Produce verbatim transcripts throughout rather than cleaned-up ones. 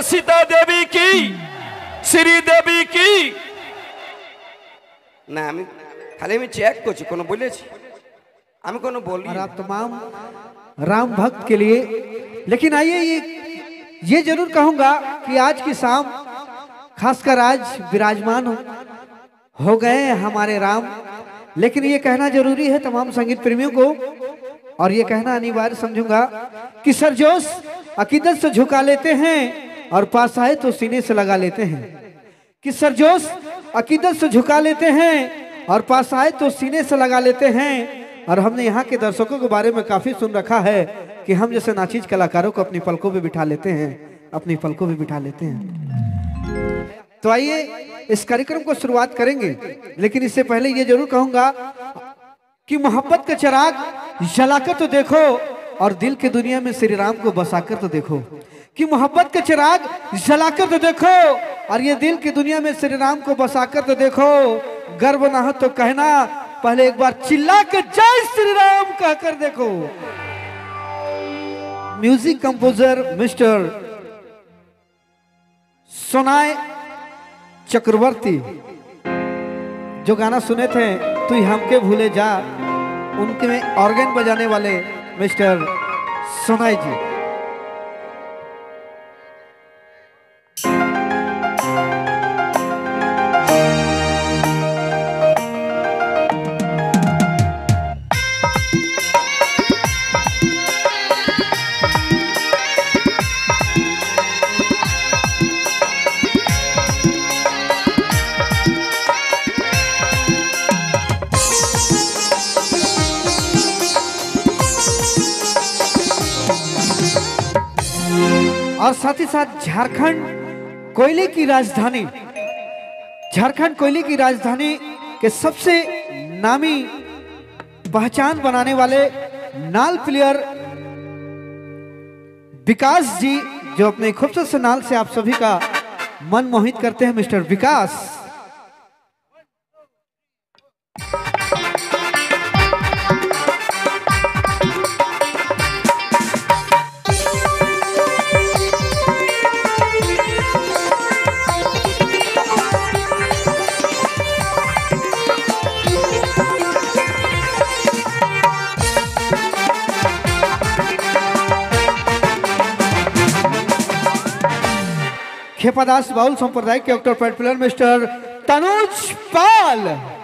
सीता देवी की, श्री देवी की ना আমি খালি আমি চেক করছি কোনো বলেছি আমি কোনো বলি और आप तमाम राम भक्त के लिए। लेकिन आइए ये ये जरूर कहूंगा कि आज की शाम खासकर आज विराजमान हो, हो गए हमारे राम। लेकिन ये कहना जरूरी है तमाम संगीत प्रेमियों को, और ये कहना अनिवार्य समझूंगा कि सरजोश अकीदत से झुका लेते हैं और पास आए तो सीने से लगा लेते हैं। कि सरजोश अकीदत से झुका लेते हैं और पास आए तो सीने से लगा लेते हैं। और हमने यहाँ के दर्शकों के बारे में काफी सुन रखा है कि हम जैसे नाचीज कलाकारों को अपनी पलकों पे बिठा लेते हैं, अपनी पलकों पे बिठा लेते हैं। तो आइए इस कार्यक्रम को शुरुआत करेंगे, लेकिन इससे पहले ये जरूर कहूंगा कि मोहब्बत का चिराग जलाकर तो देखो और दिल की दुनिया में श्री राम को बसाकर तो देखो। कि मोहब्बत का चिराग जलाकर तो देखो और ये दिल की दुनिया में श्री राम को बसाकर तो देखो। गर्व ना हो तो कहना, पहले एक बार चिल्ला के जय श्री राम कहकर देखो। Music composer mister Sonai Chakraborty, जो गाना सुने थे तू हमके भूले जा, उनके में ऑर्गन बजाने वाले मिस्टर सोनाई जी। और साथ ही साथ झारखंड कोयले की राजधानी, झारखंड कोयले की राजधानी के सबसे नामी पहचान बनाने वाले नाल प्लेयर विकास जी, जो अपने खूबसूरत से नाल से आप सभी का मन मोहित करते हैं, मिस्टर विकास। खेपादास बाउल संप्रदाय के octopad player mister Tanuj Pal.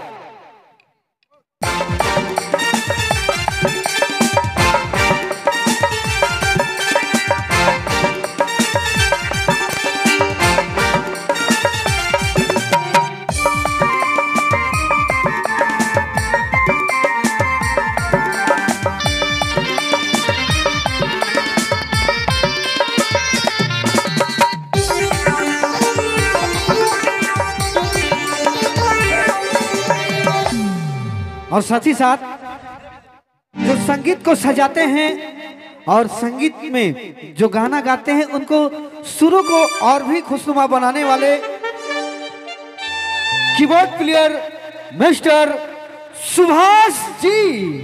और साथ ही साथ जो संगीत को सजाते हैं और संगीत में जो गाना गाते हैं, उनको सुरों को और भी खुशनुमा बनाने वाले keyboard player mister Subhash ji.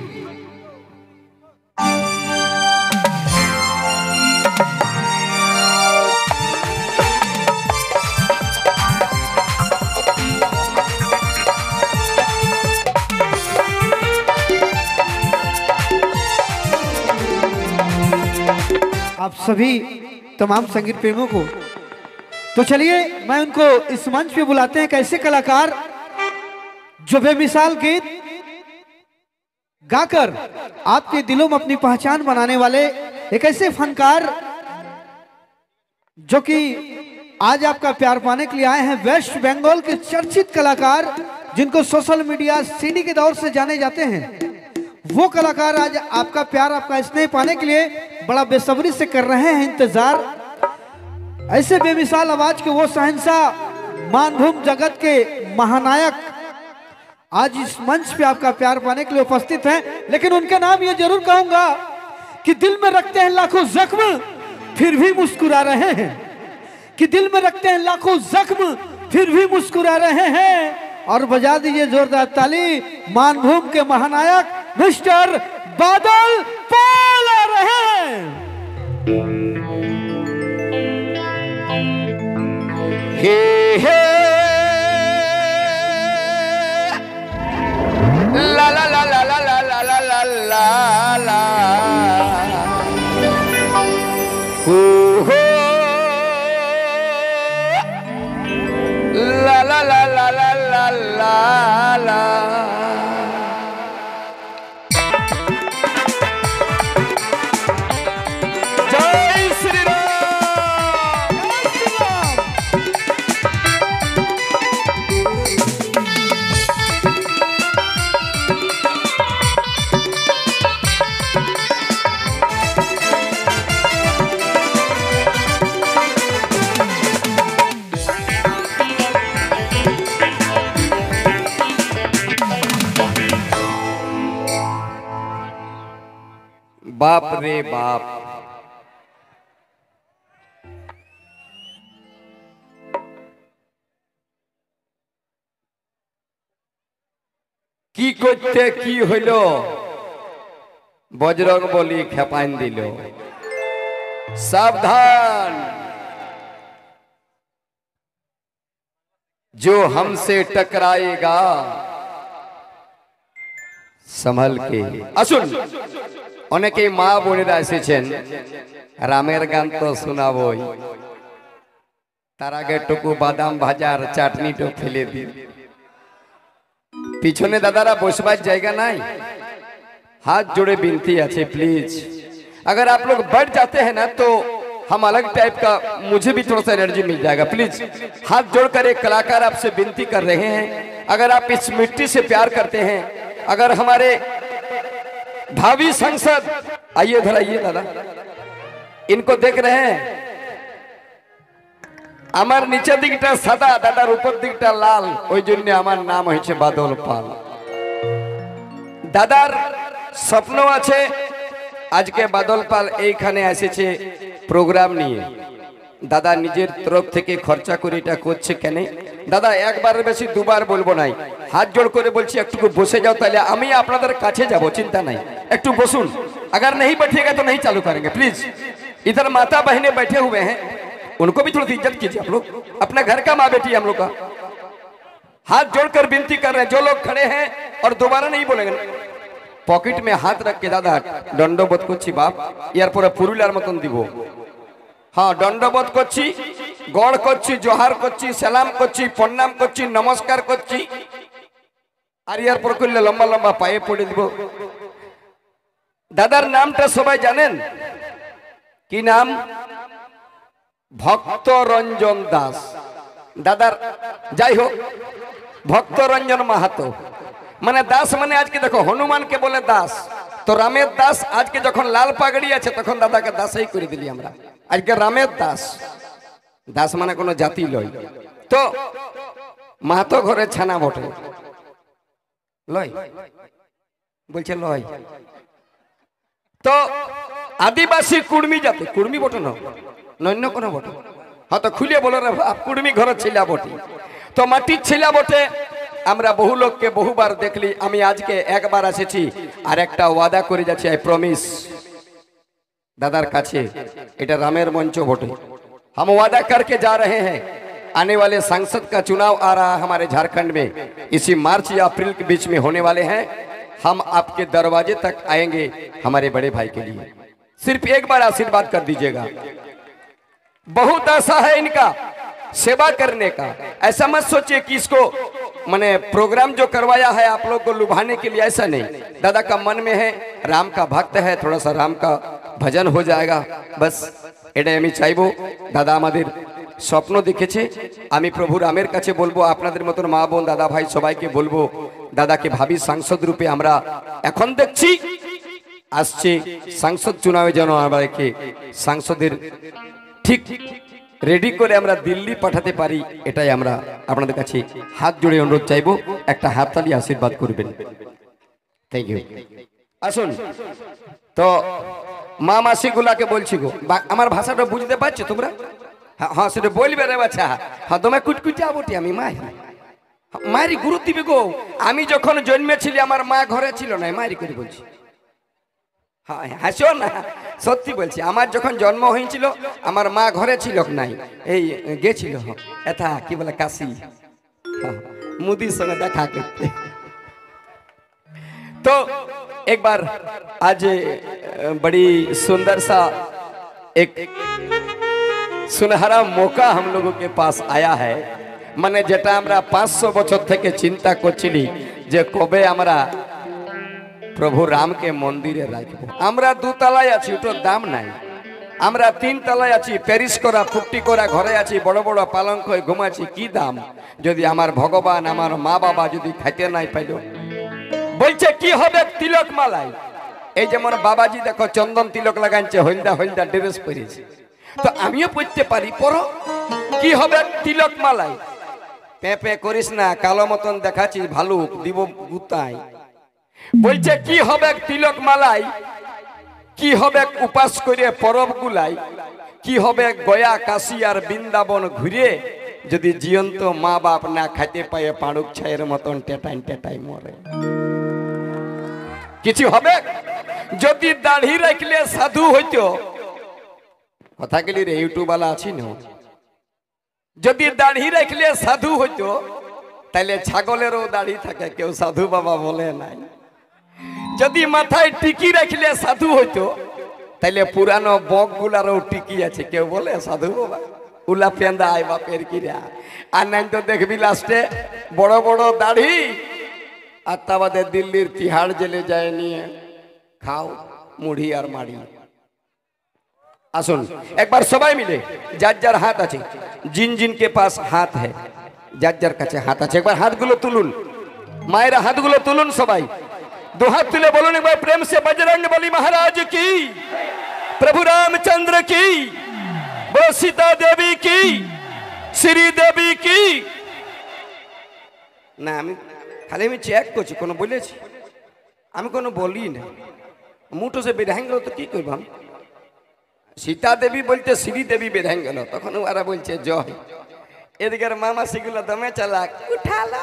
आप सभी तमाम संगीत प्रेमियों को, तो चलिए मैं उनको इस मंच पे बुलाते हैं। कैसे कलाकार जो बेमिसाल गीत गाकर आपके दिलों में अपनी पहचान बनाने वाले एक ऐसे फनकार जो कि आज आपका प्यार पाने के लिए आए हैं। वेस्ट बंगाल के चर्चित कलाकार जिनको सोशल मीडिया सीडी के दौर से जाने जाते हैं, वो कलाकार आज आपका प्यार, आपका स्नेह पाने के लिए बड़ा बेसब्री से कर रहे हैं इंतजार। ऐसे बेमिसाल आवाज के वो शहंशाह, मानभूम जगत के महानायक आज इस मंच पे आपका प्यार पाने के लिए उपस्थित हैं। लेकिन उनका नाम ये जरूर कहूंगा कि दिल में रखते हैं लाखों जख्म फिर भी मुस्कुरा रहे हैं, कि दिल में रखते हैं लाखों जख्म फिर भी मुस्कुरा रहे हैं। और बजा दीजिए जोरदार ताली, मानभूम के महानायक मिस्टर बादल पाल आ रहे हैं। हे हे ला ला ला ला ला ला ला ला ला ला ला हो हो ला ला ला ला ला ला ला ला जय श्री राम जय श्री राम। बाप रे बाप, की करते की हইल बजरंग बली खेपाइन दिल। सावधान, जो हमसे टकराएगा संभल के। আসুন অনেকেই মা বোনেরা এসেছেন, রামের গান তো শোনাবই, তার আগে টুকু বাদাম ভাজার চাটনিটা ফেলে দিন। পিছনে দাদারা বসবার জায়গা নাই, हाथ जोड़े विनती है प्लीज, अगर आप लोग बढ़ जाते हैं ना तो हम अलग टाइप का, मुझे भी थोड़ा सा एनर्जी मिल जाएगा। प्लीज हाथ जोड़कर एक कलाकार आपसे विनती कर रहे हैं, अगर आप इस मिट्टी से प्यार करते हैं, अगर हमारे भावी सांसद, आइए इधर आइए दादा, इनको देख रहे हैं, আমার নিচে দিকটা সাদা, দাদার উপর দিকটা লাল, ওই জন্য আমার নাম হয়েছে বাদল পাল। দাদার স্বপ্ন আছে, আজকে বাদল পাল এইখানে এসেছে প্রোগ্রাম নিয়ে। দাদা নিজের তরফ থেকে খরচা করে এটা করছে কেন? দাদা একবার বেশি দুবার বলবো নাই, হাত জোড় করে বলছি একটু বসে যাও, তাহলে আমি আপনাদের কাছে যাব, চিন্তা নাই, একটু বসুন। अगर नहीं बैठिएगा तो नहीं चालू करेंगे। प्लीज इधर माता बहनें बैठे हुए हैं, उनको भी थोड़ी इज्जत कीजिए आप लोग, अपना घर का माँ बेटी हम लोग का। हाथ जोड़कर विनती कर रहे हैं जो लोग खड़े हैं, और दोबारा नहीं बोलेंगे। पॉकेट में हाथ रख के दादा दंडबोध करছি बाप, यार পুরো পুরুলিয়ার মতন দিব। हाँ दंडबोध করছি, গড় করছি, জোহার করছি, সালাম করছি, প্রণাম করছি, নমস্কার করছি, আর ইয়ার পর করলে লম্বা লম্বা পায়ে পড়ে দিব। দাদার নামটা সবাই জানেন কি নাম? ভক্ত রঞ্জন দাস। দাদার যাই হোক ভক্ত রঞ্জন মাহাতো, মানে দাস মানে আজকে দেখো হনুমানকে বলে দাস, তো রামের দাস আজকে যখন লাল পাগড়ি আছে তখন দাদাকে দাসই করে দিলি আমরা, আজকে রামের দাস। দাস মানে কোনো জাতি লয়, তো মাহাতো ঘরে ছানা বটে লয়, বলছে লয়, তো আদিবাসী কুর্মী জাতি, কুর্মী বটে না নন্য কোনো বটে, হ্যাঁ তো খুলে বলো রে বাপ, কুর্মী ঘর ছিলা বটে, তো মাটির ছিলা বটে। আমরা বহু লোককে বহুবার দেখলি, আমি আজকে একবার এসেছি আর একটা ওয়াদা করে যাচ্ছি, আই প্রমিস দাদার কাছে, এটা রামের মঞ্চ বটে। हम वादा करके जा रहे हैं, आने वाले सांसद का चुनाव आ रहा है हमारे झारखंड में, इसी मार्च या अप्रैल के बीच में होने वाले हैं। हम आपके दरवाजे तक आएंगे हमारे बड़े भाई के लिए, सिर्फ एक बार आशीर्वाद कर दीजिएगा। बहुत आशा है इनका सेवा करने का, ऐसा मत सोचिए कि इसको मैंने प्रोग्राम जो करवाया है आप लोग को लुभाने के लिए, ऐसा नहीं। दादा का मन में है, राम का भक्त है, थोड़ा सा राम का भजन हो जाएगा, बस এটাই আমি চাইবো। দাদা আমাদের স্বপ্ন দেখেছে, আমি প্রভু রামের কাছে বলবো, আপনাদের মতন মা বোন দাদা ভাই সবাইকে বলবো, দাদাকে ভাবি সাংসদ রূপে আমরা এখন দেখছি, আসছে সাংসদ চুনাবে যেন আমাদেরকে সাংসদের ঠিক রেডি করে আমরা দিল্লি পাঠাতে পারি, এটাই আমরা আপনাদের কাছে হাত জোড়ে অনুরোধ চাইবো, একটা হাততালি আশীর্বাদ করবেন। Thank you. আসুন তো মা মাসি গুলাকে বলছি গো, আমার ভাষাটা বুঝতে পারছো তোমরা? হ্যাঁ সেটা বলবে রে বাচ্চা, হ্যাঁ তোমায় কুটকুচা বটি, আমি মা মারি গুরু দিবে গো। আমি যখন জন্মেছিলি আমার মা ঘরে ছিল না, মারি করে বলছি, হ্যাঁ হাসো না, সত্যি বলছি। আমার যখন জন্ম হয়েছিল আমার মা ঘরে ছিল নাই, এই গেছিল এটা কি বলে কাশি, হ্যাঁ, মুদির সঙ্গে দেখা করতে। तो एक बार आज बड़ी सुंदर सा एक सुनहरा मौका हम लोगों के पास आया है। মানে যেটা আমরা পাঁচশো বছর থেকে চিন্তা করছিলি যে কবে আমরা প্রভু রামকে মন্দিরে রাখবো। আমরা দুতলায় আছি, ওটার দাম নাই। আমরা তিন তলায় আছি, প্যারিস করা ফুটি করা ঘরে আছি, বড় বড় পালঙ্ক ঘুমাচ্ছি, কি দাম যদি আমার ভগবান আমার মা বাবা যদি খাইতে নাই পাইল। বলছে কি হবে তিলক মালাই, এই যেমন বাবাজি দেখো চন্দন তিলক লাগাইছে, হলদা হলদা ড্রেস পরেছে, তো আমিও পড়তে পারি, পরো কি হবে তিলক মালাই। পেঁপে করিস না, কালো মতন দেখাচ্ছিস ভালুক দিব গুতাই। বলছে কি হবে তিলক মালাই, কি হবে উপাস করে পরব গুলাই, কি হবে গয়া কাশী আর বৃন্দাবন ঘুরে যদি জীবন্ত মা বাপ না খাইতে পায়ে পাড়ুক ছায়ের মতন টেটাই টেটাই মরে। কিছু হবে যদি দাড়ি রাখলে সাধু হইতো, কথা গেলি রে ইউটিউব वाला আছি না, যদি দাড়ি রাখলে সাধু হইতো তাহলে ছাগলেরও দাড়ি থাকে, কেউ সাধু বাবা বলে নাই। যদি মাথায় টিকি রাখলে সাধু হইতো তাহলে পুরানো বক গুলারও টিকি আছে, কেউ বলে সাধু বাবা। উলা পেন্দা আয় বাপের কিরা, আর নাই তো দেখবি লাস্টে বড় বড় দাড়ি আর তা বাদে দিল্লির তিহাড় জেলে যায় নিয়ে খাও মুড়ি আর মাড়ি। আসুন একবার সবাই মিলে, যার যার হাত আছে, জিন জিন কে পাস হাত है, যার যার কাছে হাত আছে একবার হাতগুলো তুলুন, মায়েরা হাতগুলো তুলুন, সবাই दो हाथ तुले बोलो एक बार प्रेम से, बजरंग बली महाराज की, प्रभु रामचंद्र की, वो सीता देवी की, श्री देवी की। না আমি খালি আমি চেক করছি, কোনো বলেছি আমি কোনো বলি না, মুঠো সে বেধাং গেল তো কি করবাম। সীতা দেবী বলতে শ্রী দেবী বেধাং গেল, তখন ওরা বলছে জয়। এদিকের মামা সেগুলো দমে চালাক উঠালা,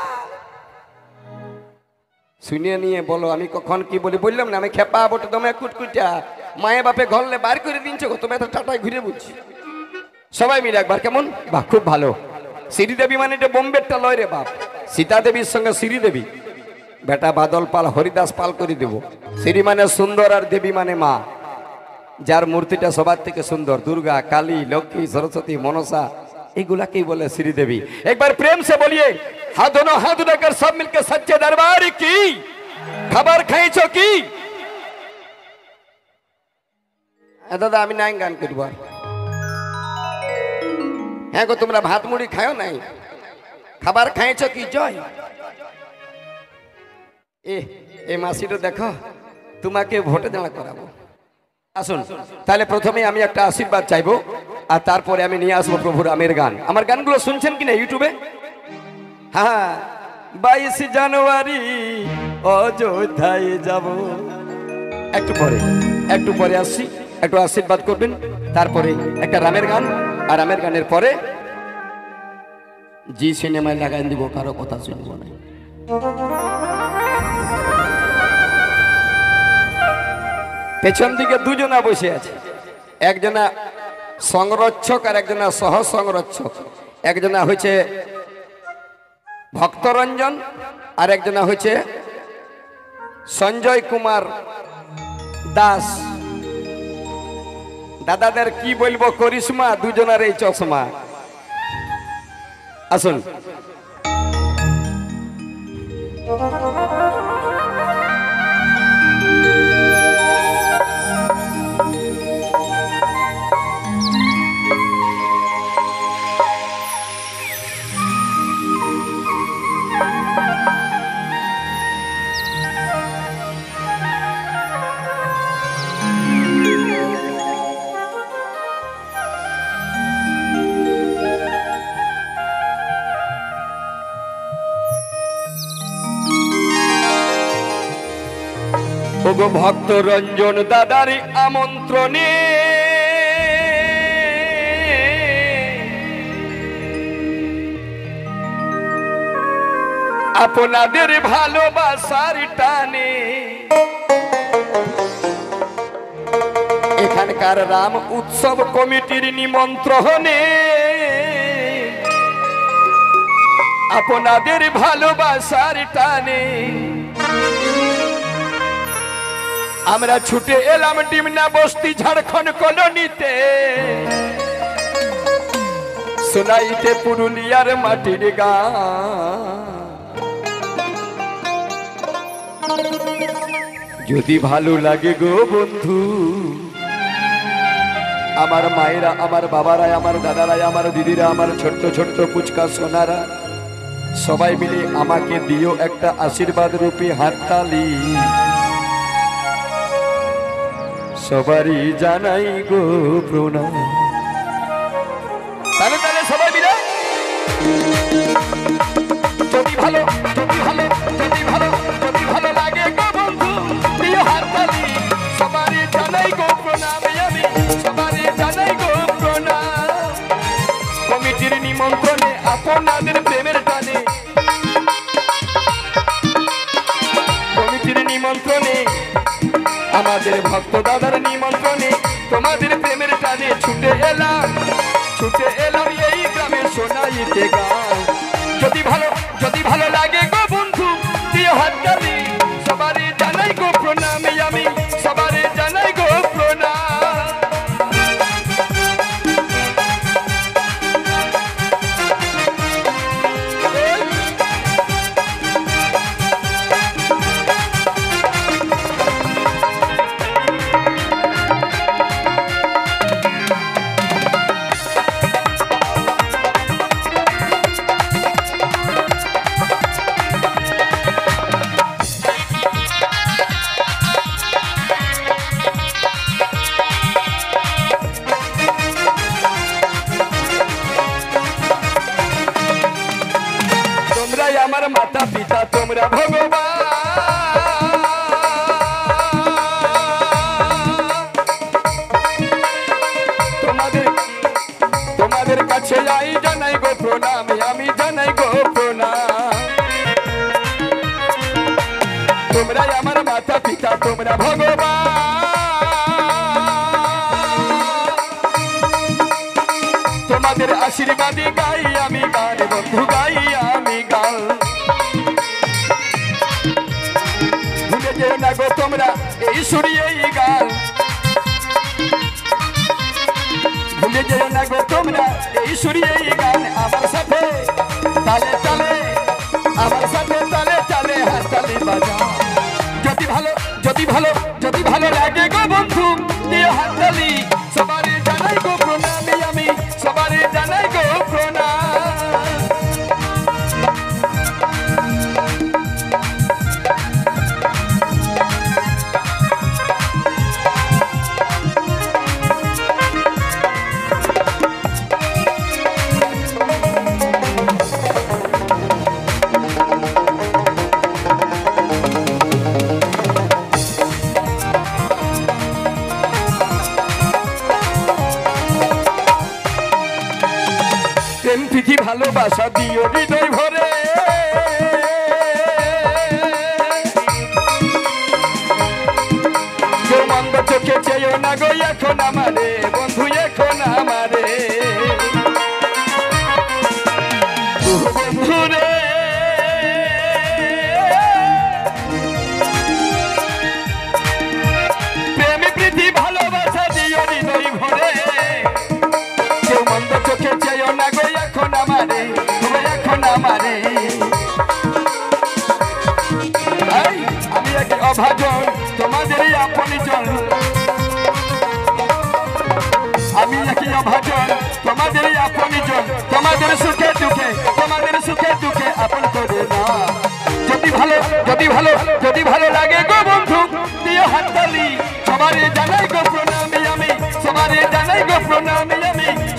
শুনিয়ে নিয়ে বলো আমি কখন কি বলি। বললাম না আমি খেপা বটে দমে কুটকুটা, মায়ে বাপে ঘরলে বার করে দিনছো, তুমি এত টাটায় ঘুরে বুঝছি। সবাই মিলে একবার কেমন, বাহ খুব ভালো। শ্রীদেবী মানে এটা বোম্বেরটা লয় রে বাপ, সীতা দেবীর সঙ্গে শ্রীদেবী, বেটা বাদল পাল হরিদাস পাল করে দেব। শ্রী মানে সুন্দর আর দেবী মানে মা, যার মূর্তিটা সবার থেকে সুন্দর, দুর্গা কালী লক্ষ্মী সরস্বতী মনসা, এগুলাকেই বলে শ্রীদেবী। একবার প্রেম সে বলিए हाथ दोनों हाथ उठाकर सब मिलकर सच्चे दरबार की खबर खाइছো কি। দাদা আমি নাই গান করব, হ্যাঁ গো তোমরা ভাত মুড়ি খাও নাই, খাবার খাইছো কি জয়। এ এই মাসিটা দেখো তোমাকে ভোটে দাঁড়া করাবো। আসুন তাহলে প্রথমে আমি একটা আশীর্বাদ চাইবো, আর তারপরে আমি নিয়ে আসবো প্রভু রামের গান। আমার গানগুলো শুনছেন কিনা ইউটিউবে? হ্যাঁ, বাইশ জানুয়ারি অযোধ্যায় যাব, একটু পরে একটু পরে আসছি, একটু আশীর্বাদ করবেন, তারপরে একটা রামের গান, আর রামের গানের পরে জি সিনেমায় লাগাই দিব, কারো কথা শুনব না। পেছন দিকে দুজনা বসে আছে, একজনা সংরক্ষক আর একজনা সহ সংরক্ষক, একজনা হয়েছে ভক্তরঞ্জন আর একজনা হয়েছে সঞ্জয় কুমার দাস। দাদাদের কি বলবো করিশ্মা, দুজনের এই চশমা। আসুন ওগো ভক্ত রঞ্জন দাদারি আমন্ত্রণে আপনাদের ভালোবাসার টানে এলাকার রাম উৎসব কমিটির নিমন্ত্রণে আপনাদের ভালোবাসার টানে আমরা ছুটে এলাম ডিমনা বস্তি ঝাড়খণ্ড কলোনিতে শোনাইতে পুরুলিয়ার মাটির গান। যদি ভালো লাগে গো বন্ধু, আমার মায়েরা, আমার বাবারা, আমার দাদারা, আমার দিদিরা, আমার ছোট্ট ছোট্ট পুচকা সোনারা, সবাই মিলে আমাকে দিও একটা আশীর্বাদ রূপী হাততালি। সবারই জানাই গো প্রণাম। তাহলে তাহলে সবাই মিলে যদি ভালো যদি ভালো যদি ভালো যদি ভালো লাগে গো বন্ধু প্রিয় হাততালি। সবারই জানাই গো প্রণাম, আমি সবারই জানাই গো প্রণাম। কমিটির নিমন্ত্রণে আপনাদের প্রেমের টানে, কমিটির নিমন্ত্রণে আমাদের ভক্ত দাদার নিমন্ত্রণে তোমাদের প্রেমের টানে ছুটে এলাম, ছুটে এলাম এই গ্রামে শোনাইতে গান। যদি ভালো যদি ভালো লাগে গো বন্ধু প্রিয় হাততালি। সবারই জানাই গো প্রণাম, আমি সবারই জানাই গো প্রণাম। আমার মাতা পিতা তোমরা ভগবান, তোমাদের তোমাদের কাছে আই জানাই গো প্রণাম, আমি জানাই গো প্রণাম। তোমরাই আমার মাতা পিতা তোমরা ভগবান, তোমাদের আশীর্বাদে গাই আমি গান বন্ধু, গাই আমি গান। ভুলে যেও না গো তোমরা এই সুরি এই গান, ভুলে যেও না গো তোমরা এই সুরি এই গান। আমার সাথে তালে তালে, আমার সাথে তালে তালে হাততালি বাজা। যদি ভালো যদি ভালো যদি ভালো লাগে গো বন্ধু দিয়ে হাততালি। সবারই জানাই গো প্রণাম, আমি সবারই জানাই গো প্রণাম। প্রেম প্রীতি ভালোবাসা দিও হৃদয় ভরে, কেউ মন্দ চোখে চেয়েও না গো এখন আমারে বন্ধু, এখন আমারে বন্ধু রে। প্রেম প্রীতি ভালোবাসা দিও হৃদয় ভরে, কেউ মন্দ চোখে চেয়েও না গো এখন আমারে, এখন আমারে। আমি এক অভাজন তোমাদেরই আপনজন, আমি একই অভাজন তোমাদেরই আপনজন। তোমাদের সুখে দুঃখে, তোমাদের সুখে দুঃখে আপন করে না। যদি ভালো যদি ভালো যদি ভালো লাগে গো বন্ধু দিও হাততালি। সবারই জানাই গো প্রণাম, আমি সবারই জানাই গো প্রণাম, আমি